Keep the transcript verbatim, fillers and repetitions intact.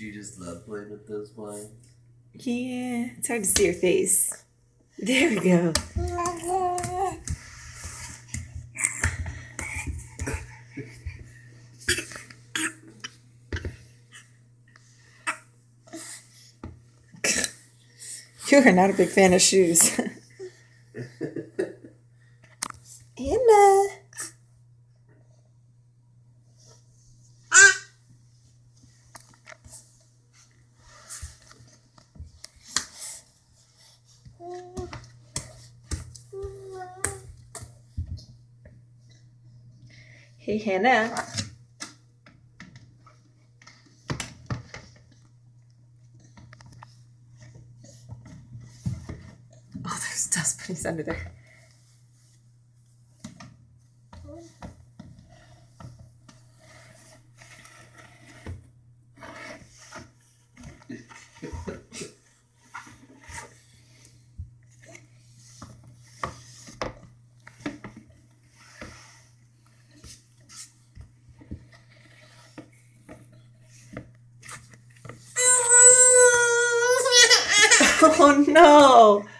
you just love playing with those blinds? Yeah, it's hard to see your face. There we go. You are not a big fan of shoes. Anna. Hey, Hannah. Oh, there's dust bunnies under there. Oh no!